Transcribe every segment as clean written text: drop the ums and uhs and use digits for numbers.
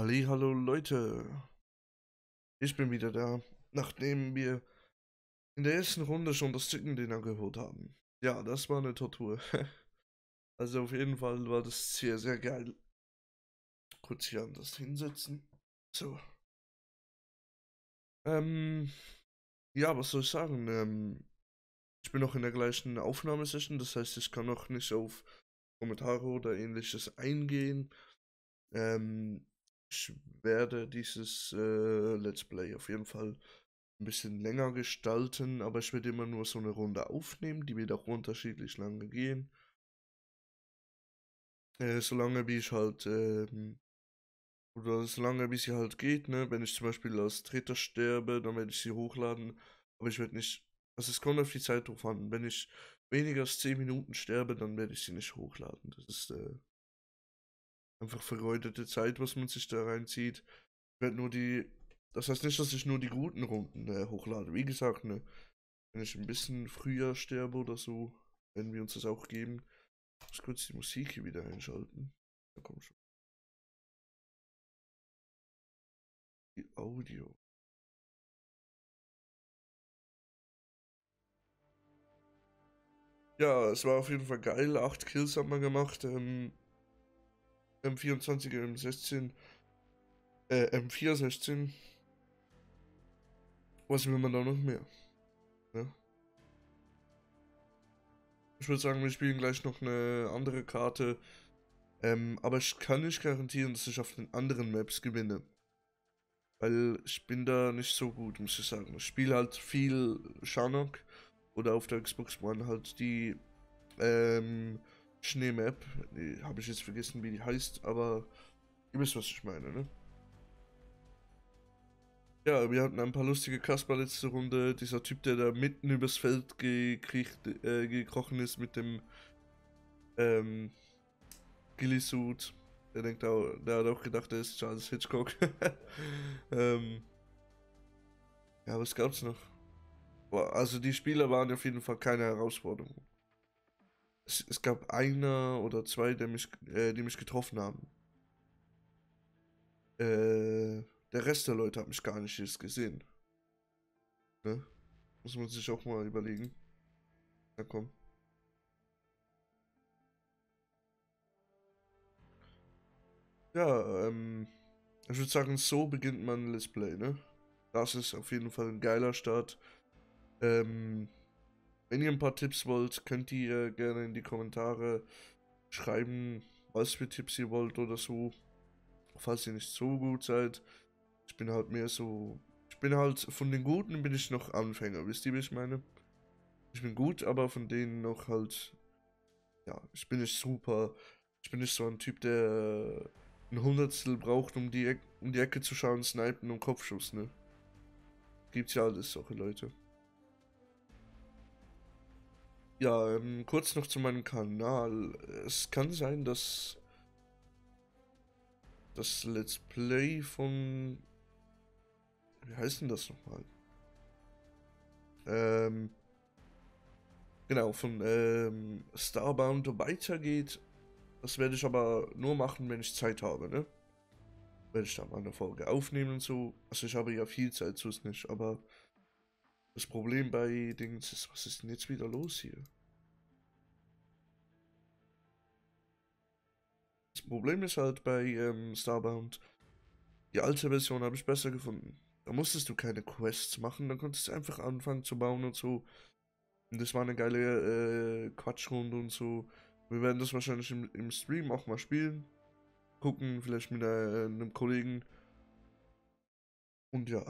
Hallo Leute, ich bin wieder da, nachdem wir in der ersten Runde schon das Chicken Dinner geholt haben. Ja, das war eine Tortur. Also auf jeden Fall war das sehr geil. Kurz hier anders hinsetzen. So. Ähm, ja, was soll ich sagen? Ich bin noch in der gleichen Aufnahmesession, das heißt, ich kann noch nicht auf Kommentare oder ähnliches eingehen. Ähm, Ich werde dieses Let's Play auf jeden Fall ein bisschen länger gestalten, aber ich werde immer nur so eine Runde aufnehmen, die wird auch unterschiedlich lange gehen. Solange wie ich halt, oder solange wie sie halt geht, ne? Wenn ich zum Beispiel als Dritter sterbe, dann werde ich sie hochladen, aber ich werde nicht, also es kommt auf die Zeit drauf an. Wenn ich weniger als 10 Minuten sterbe, dann werde ich sie nicht hochladen. Das ist einfach vergeudete Zeit, was man sich da reinzieht. Ich werde nur die, das heißt nicht, dass ich nur die guten Runden hochlade. Wie gesagt, ne? Wenn ich ein bisschen früher sterbe oder so, werden wir uns das auch geben. Ich muss kurz die Musik hier wieder einschalten. Da kommt schon die Audio. Ja, es war auf jeden Fall geil. 8 Kills haben wir gemacht. M24er, M16, M416. Was will man da noch mehr? Ja. Ich würde sagen, wir spielen gleich noch eine andere Karte. Aber ich kann nicht garantieren, dass ich auf den anderen Maps gewinne. Weil ich bin da nicht so gut, muss ich sagen. Ich spiele halt viel Shanok oder auf der Xbox One halt die Schneemap. Habe ich jetzt vergessen, wie die heißt, aber ihr wisst, was ich meine, ne? Ja, wir hatten ein paar lustige Kasper letzte Runde. Dieser Typ, der da mitten übers Feld gekrochen ist mit dem ähm, Ghillie-Suit. Der hat auch gedacht, er ist Charles Hitchcock. ähm, ja, was gab's noch? Boah, also die Spieler waren auf jeden Fall keine Herausforderung. Es gab einer oder zwei, die mich getroffen haben. Der Rest der Leute hat mich gar nicht erst gesehen. Ne? Muss man sich auch mal überlegen. Na komm. Ja, ich würde sagen, so beginnt man ein Let's Play, ne? Das ist auf jeden Fall ein geiler Start. Ähm, Wenn ihr ein paar Tipps wollt, könnt ihr gerne in die Kommentare schreiben, was für Tipps ihr wollt oder so. Falls ihr nicht so gut seid. Ich bin halt mehr so. Ich bin halt von den Guten bin ich noch Anfänger, wisst ihr, wie ich meine? Ich bin gut, aber von denen noch halt. Ja, ich bin nicht super. Ich bin nicht so ein Typ, der ein Hundertstel braucht, um die Ecke zu schauen, snipen und Kopfschuss, ne? Gibt's ja alles, solche Leute. Ja, kurz noch zu meinem Kanal. Es kann sein, dass das Let's Play von. Wie heißt denn das nochmal? Ähm, genau, von Starbound weitergeht. Das werde ich aber nur machen, wenn ich Zeit habe, ne? Werde ich dann mal eine Folge aufnehmen und so. Also ich habe ja viel Zeit, so ist nicht, aber das Problem bei Dings ist, was ist denn jetzt wieder los hier? Das Problem ist halt bei Starbound, die alte Version habe ich besser gefunden. Da musstest du keine Quests machen, dann konntest du einfach anfangen zu bauen und so. Und das war eine geile Quatschrunde und so. Wir werden das wahrscheinlich im Stream auch mal spielen. Gucken, vielleicht mit einem Kollegen. Und ja,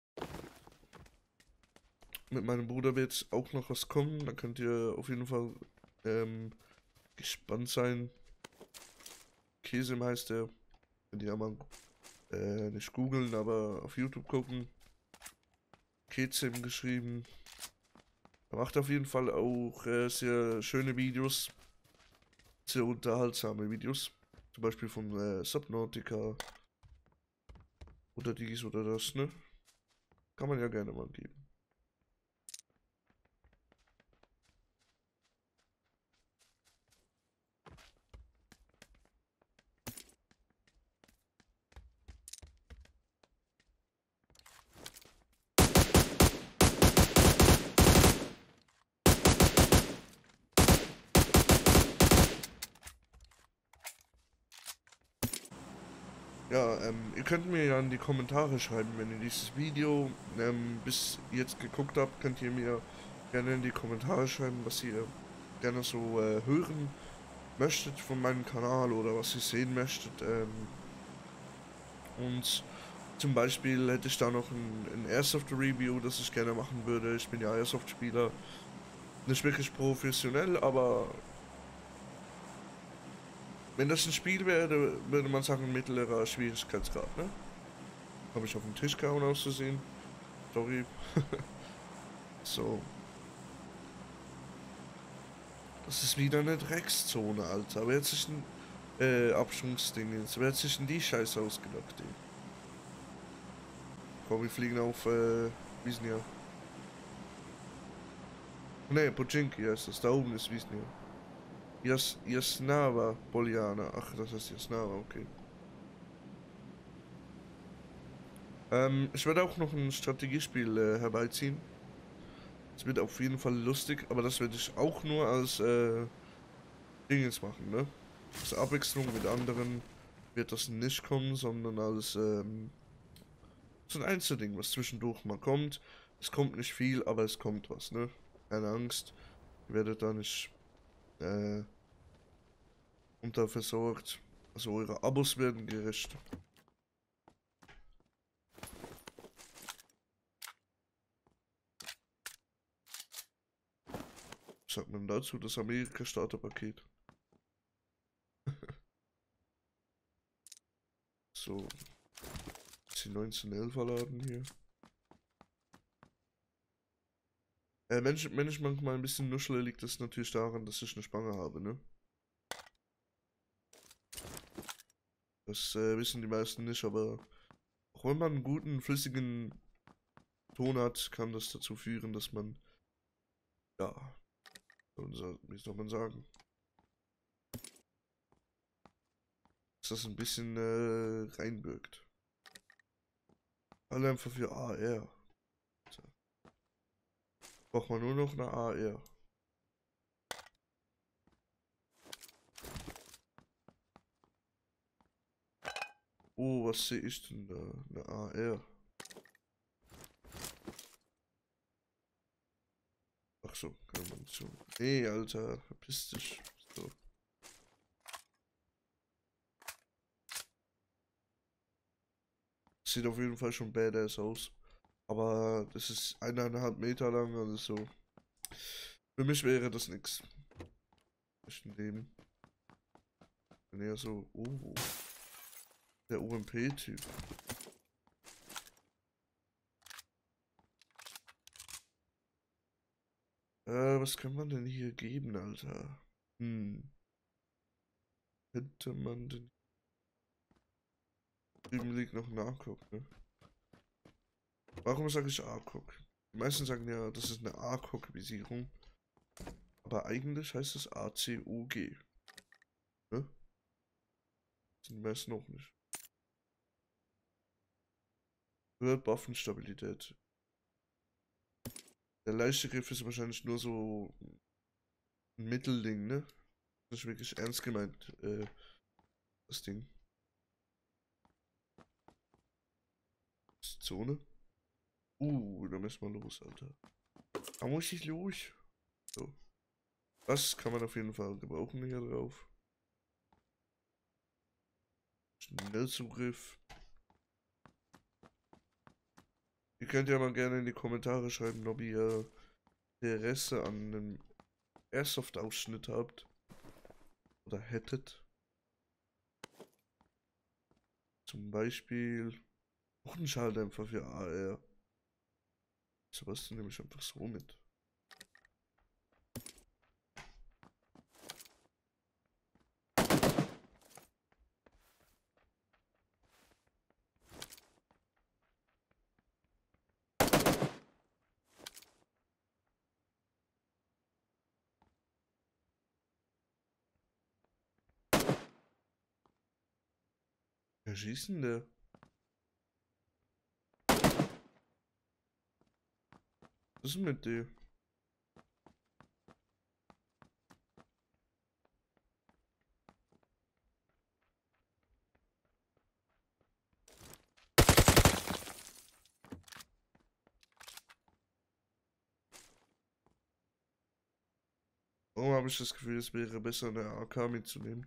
mit meinem Bruder wird auch noch was kommen. Da könnt ihr auf jeden Fall ähm, gespannt sein. Kesim heißt der. Könnt ihr ja mal nicht googeln, aber auf YouTube gucken. Kezim geschrieben. Er macht auf jeden Fall auch sehr schöne Videos. Sehr unterhaltsame Videos. Zum Beispiel von Subnautica oder dies oder das, ne? Kann man ja gerne mal geben. Ja, ihr könnt mir ja in die Kommentare schreiben, wenn ihr dieses Video bis jetzt geguckt habt, könnt ihr mir gerne in die Kommentare schreiben, was ihr gerne so hören möchtet von meinem Kanal oder was ihr sehen möchtet. Und zum Beispiel hätte ich da noch ein Airsoft-Review, das ich gerne machen würde. Ich bin ja Airsoft-Spieler, nicht wirklich professionell, aber wenn das ein Spiel wäre, würde man sagen mittlerer Schwierigkeitsgrad, ne? Habe ich auf den Tisch gehauen auszusehen. Sorry. So. Das ist wieder eine Dreckszone, Alter. Wer hat sich ein Abschwungsding jetzt? Wer hat sich denn die Scheiße ausgedacht, ey? Komm, wir fliegen auf, Wisnia. Ne, Pochinki heißt das. Da oben ist Wisnia. Jasnava Poliana. Ach, das heißt Jasnava, okay. Ich werde auch noch ein Strategiespiel herbeiziehen. Es wird auf jeden Fall lustig, aber das werde ich auch nur als Dingens machen, ne? Als Abwechslung mit anderen wird das nicht kommen, sondern als so ein Einzelding, was zwischendurch mal kommt. Es kommt nicht viel, aber es kommt was, ne? Keine Angst, ihr werdet da nicht äh, unterversorgt. Also eure Abos werden gerecht. Was sagt man dazu? Das Amerika-Starterpaket. So, ist die 1911er Laden hier. Wenn ich manchmal ein bisschen nuschle, liegt das natürlich daran, dass ich eine Spange habe, ne? Das wissen die meisten nicht, aber auch wenn man einen guten, flüssigen Ton hat, kann das dazu führen, dass man, ja, wie soll man sagen, dass das ein bisschen reinbirgt. Alle einfach für AR. So. Braucht man nur noch eine AR. Oh, was sehe ich denn da? Eine AR. Ach so, kann man so. Nee, Alter, verpiss dich. So. Sieht auf jeden Fall schon badass aus. Aber das ist 1,5 Meter lang, also so. Für mich wäre das nix. Echten Leben. Bin eher so, oh, der UMP-Typ. Was kann man denn hier geben, Alter? Könnte man denn. Drüben liegt noch ein AKOK, ne? Warum sage ich AKOK? Die meisten sagen ja, das ist eine AKOK-Visierung. Aber eigentlich heißt es ACUG, ne? Das sind die meisten auch nicht. Hört Waffenstabilität. Der leichte Griff ist wahrscheinlich nur so ein Mittelding, ne? Das ist wirklich ernst gemeint, das Ding. Das ist Zone. Da müssen wir los, Alter. Da muss ich los. So. Das kann man auf jeden Fall gebrauchen hier drauf. Schnellzugriff. Ihr könnt ja mal gerne in die Kommentare schreiben, ob ihr Interesse an einem Airsoft-Ausschnitt habt. Oder hättet. Zum Beispiel auch ein Schalldämpfer für AR. Sowas nehme ich einfach so mit. Wer schießt denn der? Was ist denn mit dir? Warum habe ich das Gefühl, es wäre besser, eine AK mitzunehmen?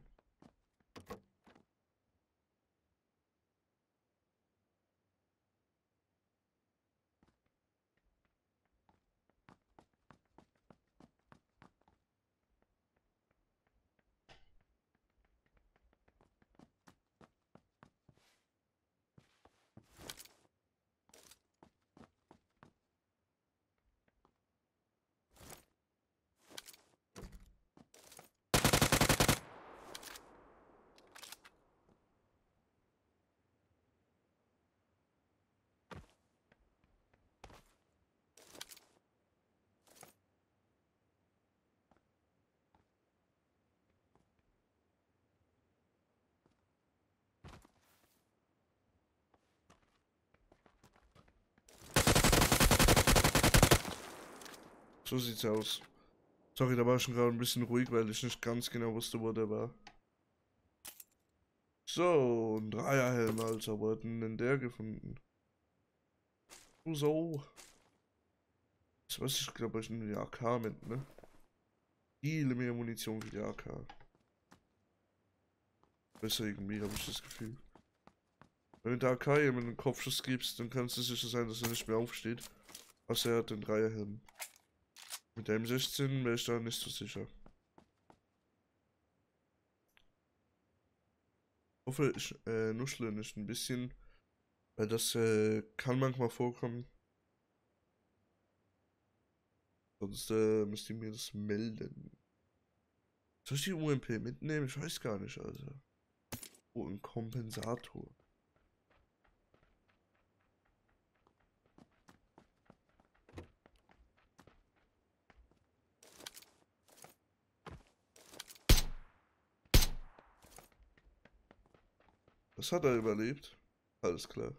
So sieht's aus. Sorry, da war ich schon gerade ein bisschen ruhig, weil ich nicht ganz genau wusste, wo der war. So, ein Dreierhelm, Alter. Wo hat denn der gefunden? So. Das weiß ich, glaube ich, in die AK mit, ne? Viel mehr Munition für die AK. Besser irgendwie, habe ich das Gefühl. Wenn du der AK jemanden einen Kopfschuss gibst, dann kannst du sicher sein, dass er nicht mehr aufsteht. Außer er hat den Dreierhelm. Mit der M16 wäre ich da nicht so sicher. Ich hoffe, ich nuschle nicht ein bisschen, weil das kann manchmal vorkommen. Sonst müsst ihr mir das melden. Soll ich die UMP mitnehmen? Ich weiß gar nicht, Alter. Oh, ein Kompensator. Das hat er überlebt. Alles klar.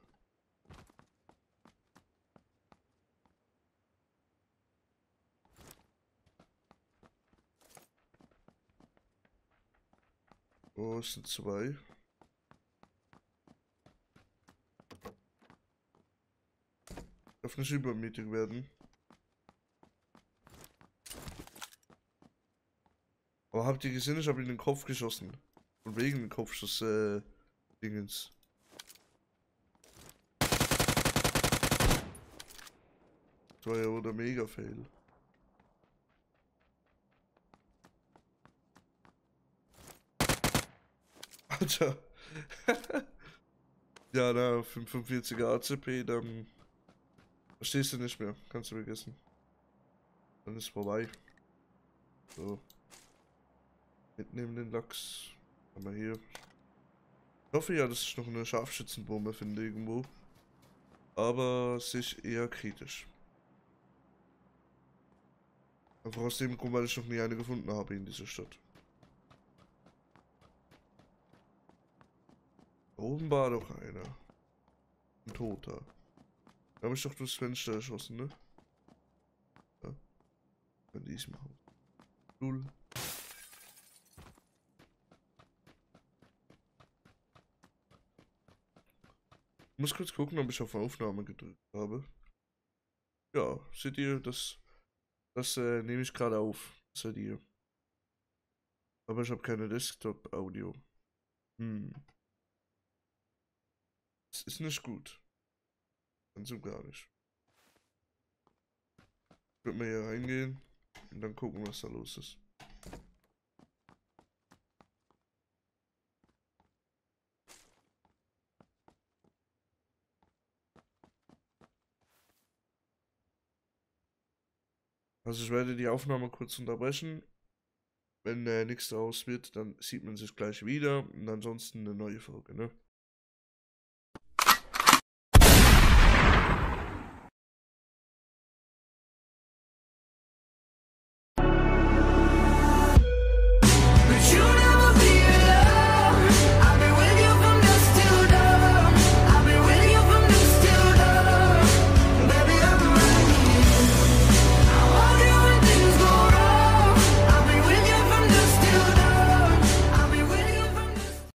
Oh, es sind zwei. Darf nicht übermütig werden. Aber habt ihr gesehen, ich habe ihn in den Kopf geschossen. Und wegen dem Kopfschuss, Dingens. Das war ja wohl der Mega-Fail. Alter. Ja, na, 45er ACP, dann verstehst du nicht mehr. Kannst du vergessen. Dann ist vorbei. So. Mitnehmen den Lachs. Haben wir hier. Ich hoffe ja, dass ich noch eine Scharfschützenbombe finde irgendwo. Aber sich eher kritisch. Einfach aus dem Grund, weil ich noch nie eine gefunden habe in dieser Stadt. Da oben war doch einer. Ein Toter. Da habe ich doch durchs Fenster erschossen, ne? Ja. Bei diesem Haus. Null. Ich muss kurz gucken, ob ich auf Aufnahme gedrückt habe. Ja, seht ihr, das nehme ich gerade auf. Seht ihr. Aber ich habe keine Desktop-Audio. Das ist nicht gut. Ganz und gar nicht. Ich würde mal hier reingehen und dann gucken, was da los ist. Also ich werde die Aufnahme kurz unterbrechen. Wenn nichts daraus wird, dann sieht man sich gleich wieder und ansonsten eine neue Folge, ne?